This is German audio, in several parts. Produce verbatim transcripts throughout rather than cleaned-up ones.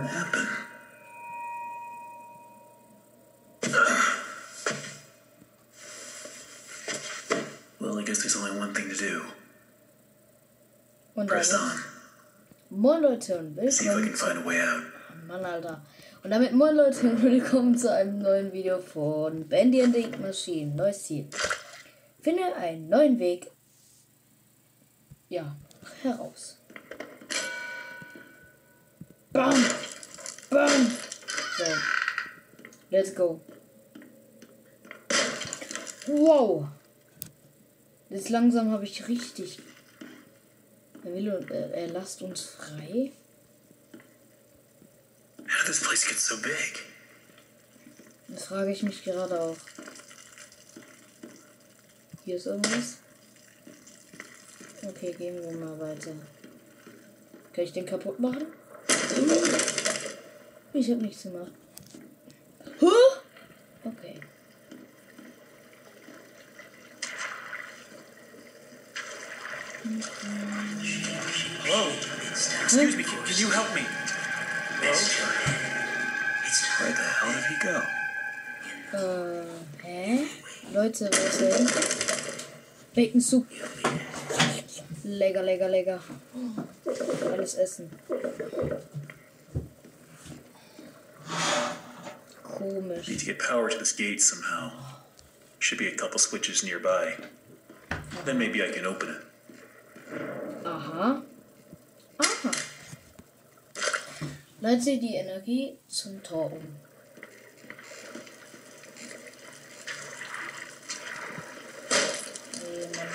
happen? Well, I guess there's only one thing to do. Und Press damit, on. moin Leute und See if I willkommen can find a way out. zu... Mann, Alter. Und damit moin Leute und willkommen zu einem neuen Video von Bendy and the Ink Machine. Neues Ziel. Finde einen neuen Weg, ja, heraus. Bam! Bam! So. Let's go. Wow! Jetzt langsam habe ich richtig... Er will und er, er lasst uns frei. How did this place get so big? Das frage ich mich gerade auch. Hier ist irgendwas. Okay, gehen wir mal weiter. Kann ich den kaputt machen? Ich habe nichts gemacht. Huh? Okay. Hello? Excuse me, can, can you help me? Hello? Where the hell did he go? Äh, hä? Leute, wo ist er hin? Bacon Soup. Lecker, lecker, lecker. Alles essen. Komisch. Need to get power to this gate somehow. Should be a couple switches nearby. Then maybe I can open it. Aha. Aha. Leite die Energie zum Tor um. Nee, Mann.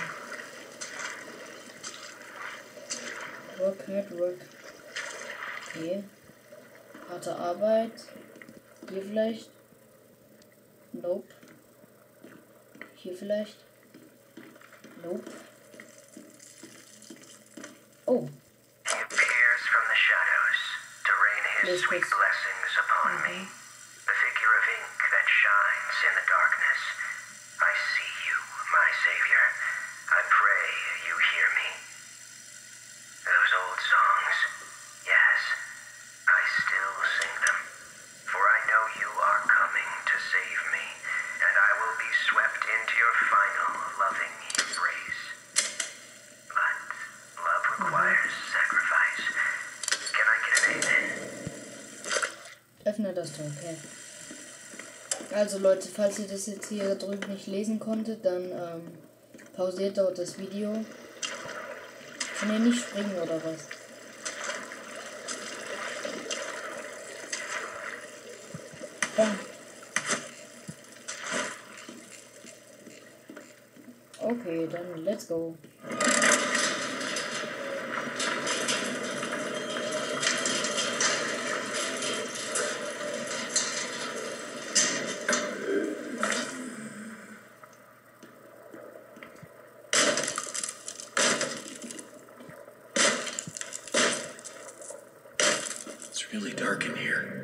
Work, hard work. Okay. Harte Arbeit. Hier vielleicht. Nope. Hier vielleicht. Nope. Oh. He appears from the shadows to rain his sweet blessings upon me. The figure of ink that shines in the darkness. I see you, my savior. I pray you hear me. Those old songs, yes, I still sing them. For I know you are coming to save me, and I will be swept into your final loving embrace. But love requires sacrifice. Can I get an amen? Öffne das Tor, okay. Also Leute, falls ihr das jetzt hier drüben nicht lesen konntet, dann ähm, pausiert dort das Video. Kann ihr nicht springen oder was? Bam. Okay, dann let's go. It's really dark in here.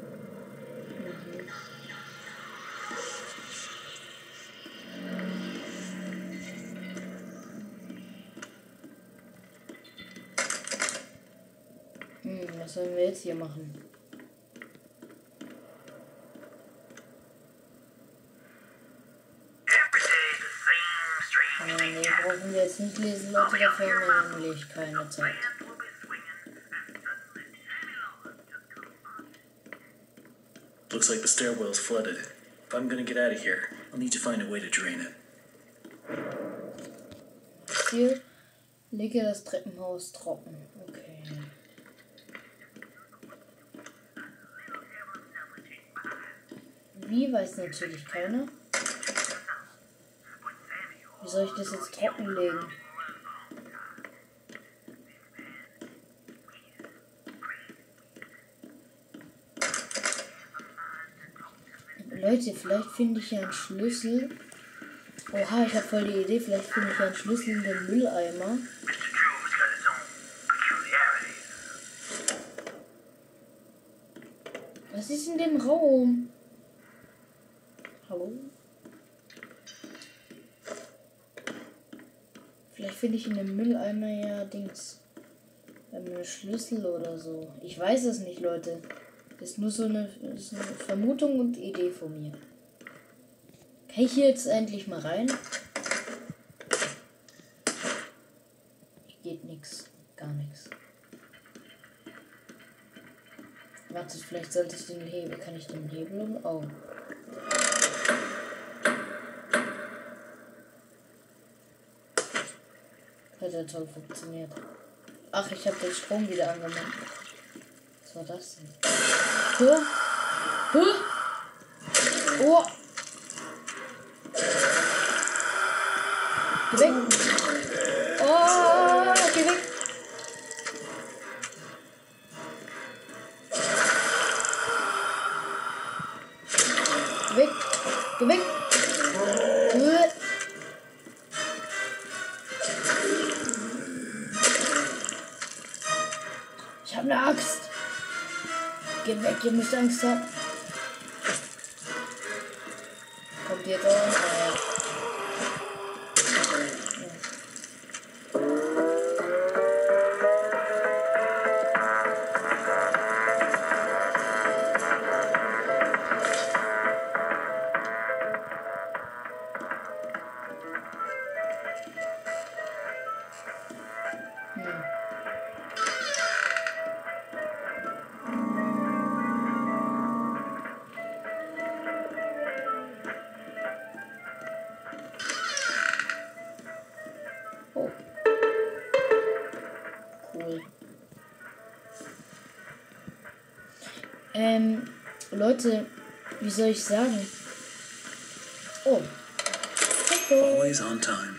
Hm, was sollen wir jetzt hier machen? Every day the same strange Äh, thing nee, brauchen wir jetzt nicht lesen, Leute, dafür haben wir nämlich keine Zeit. will be swinging, and suddenly Tammy Lawless just comes by. Looks like the stairwell's flooded. If I'm gonna get out of here, I'll need to find a way to drain it. Ziel, lege das Treppenhaus trocken. Okay. Wie, weiß natürlich keiner. Wie soll ich das jetzt trocken legen? Leute, vielleicht finde ich ja einen Schlüssel. Oha, ich habe voll die Idee. Vielleicht finde ich ja einen Schlüssel in den Mülleimer. Mister Drew's got his own peculiarities. Was ist in dem Raum? Hallo? Vielleicht finde ich in dem Mülleimer ja Dings. Ein Schlüssel oder so. Ich weiß es nicht, Leute. Ist nur so eine, ist eine Vermutung und Idee von mir. Kann ich hier jetzt endlich mal rein? Geht nichts. Gar nichts. Warte, vielleicht sollte ich den Hebel. Kann ich den Hebel um? Oh. Hat ja toll funktioniert. Ach, ich habe den Strom wieder angemacht. Was war das denn? Huh? Huh? Oh! Geh weg! Oh! Geh weg! Geh weg! Geh weg! Huh? Ich hab ne Axt! Geh weg, ihr müsst Angst haben. Kommt ihr da? Ja. Oh. Cool. Ähm, Leute, wie soll ich sagen? Oh. Hello. Always on time.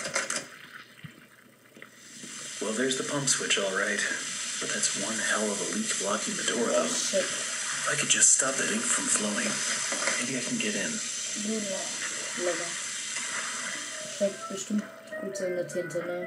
Well, there's the pump switch, all right. But that's one hell of a leak blocking the door, though. Shit. If I could just stop that ink from flowing, maybe I can get in. Lecker. Schmeckt bestimmt gut so in der Tinte, ne?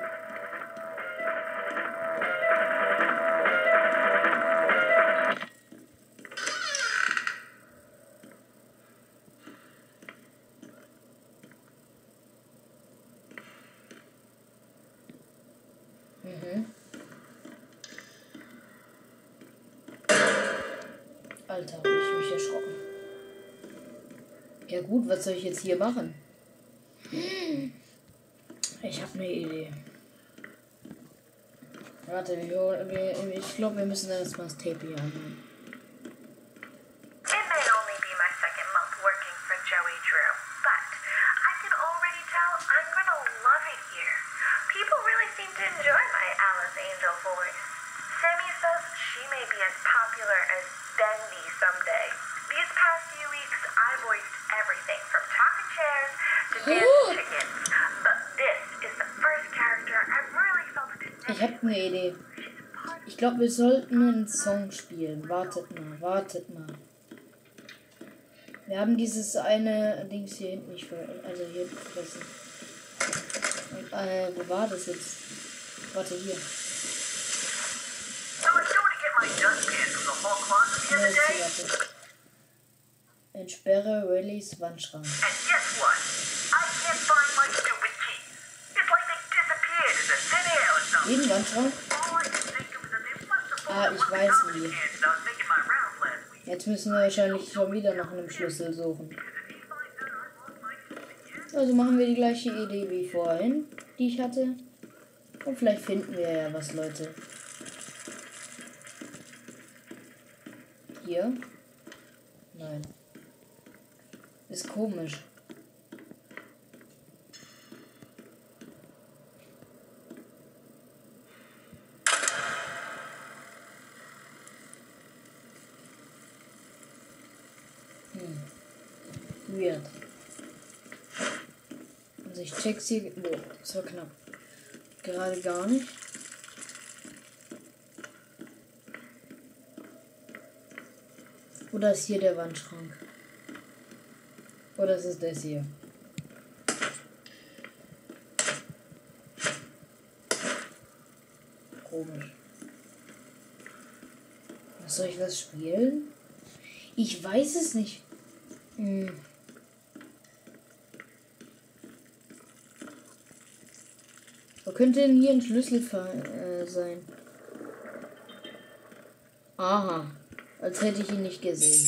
Mhm. Alter, hab ich mich erschrocken. Ja gut, was soll ich jetzt hier machen? Ich habe eine Idee. Warte, wir, wir, ich glaube, wir müssen erstmal das Tape hier annehmen. It may only be my second month working for Joey Drew, but I can already tell I'm gonna love it here. People really seem to enjoy my Alice Angel voice. Sammy says she may be as popular as Bendy someday. These past few weeks, I voiced everything from talking chairs to dancing chickens, but this is the first character I've really felt a connection. Ich habe eine Idee. Ich glaube, wir sollten einen Song spielen. Wartet mal, wartet mal. Wir haben dieses eine Dings hier hinten nicht ver... Also hier vergessen. Äh, wo war das jetzt? Warte, hier. I was going to get my dustpan from the hall closet the Ja, other ist day, die, warte. Entsperre Rallys Wandschrank. and guess what? I can't find my stupid keys. It's like they disappeared into thin air or something. Jeden Wandschrank? All I could think of was that they must have Ah, fallen ich on the weiß garbage wie. cans when I was making my rounds last week. Jetzt müssen wir wahrscheinlich schon wieder nach einem Schlüssel suchen. Also machen wir die gleiche Idee wie vorhin, die ich hatte. Und vielleicht finden wir ja was, Leute. Hier? Nein. Ist komisch. Hm. Weird. Also ich check's hier. Boah, das war knapp. Gerade gar nicht. Oder ist hier der Wandschrank? Oder ist es das hier? Komisch. Was soll ich was spielen? Ich weiß es nicht. Hm. Wo könnte denn hier ein Schlüssel äh, sein? Aha. Als hätte ich ihn nicht gesehen.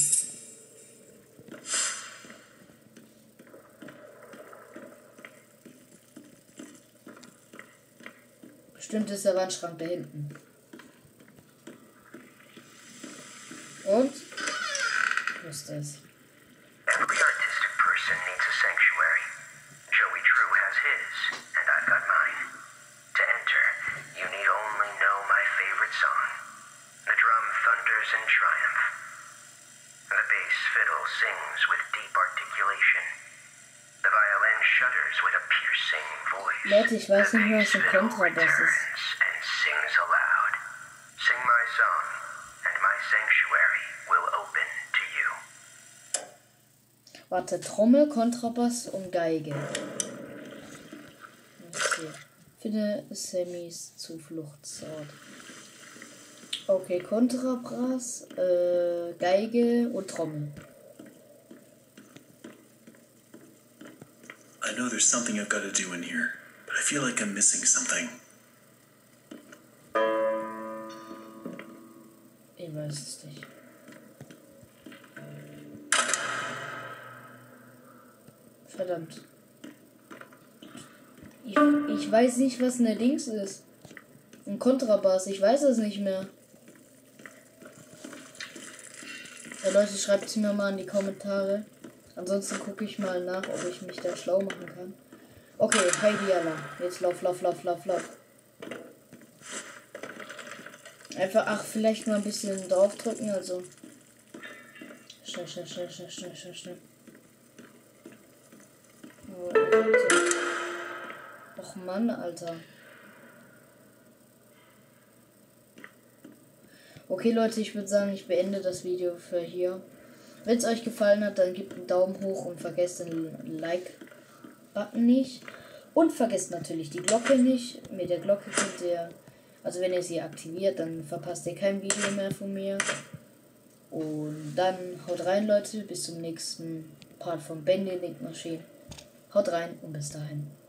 Bestimmt ist der Wandschrank da hinten. Und? Wo ist das? Every artistic person needs a sanctuary. Joey Drew has his, and I've got mine. To enter, you need only know my favorite song. The drum thunders in triumph. The bass fiddle sings with deep articulation. The violin shudders with a piercing voice. Leute, ich weiß nicht mehr, was The ein bass fiddle Kontrabass ist. returns and sings aloud. Sing my song, and my sanctuary will open to you. Warte, Trommel, Kontrabass und Geige. Okay. Finde Sammys Zufluchtsort. Okay, Kontrabass, äh, Geige und Trommel. I know there's something I've got to do in here, but I feel like I'm missing something. Ich weiß es nicht. Verdammt. Ich, ich weiß nicht, was eine Dings ist. Ein Kontrabass, ich weiß es nicht mehr. Ja, Leute, schreibt es mir mal in die Kommentare. Ansonsten gucke ich mal nach, ob ich mich da schlau machen kann. Okay, Heidi Allah. Jetzt lauf, lauf, lauf, lauf, lauf. Einfach, ach, vielleicht mal ein bisschen draufdrücken, also. Schnell, schnell, schnell, schnell, schnell, schnell, schnell. Oh, Alter. Och Mann, Alter. Okay, Leute, ich würde sagen, ich beende das Video für hier. Wenn es euch gefallen hat, dann gebt einen Daumen hoch und vergesst den Like-Button nicht. Und vergesst natürlich die Glocke nicht. Mit der Glocke könnt ihr, also wenn ihr sie aktiviert, dann verpasst ihr kein Video mehr von mir. Und dann haut rein, Leute. Bis zum nächsten Part von Bendy Link Machine. Haut rein und bis dahin.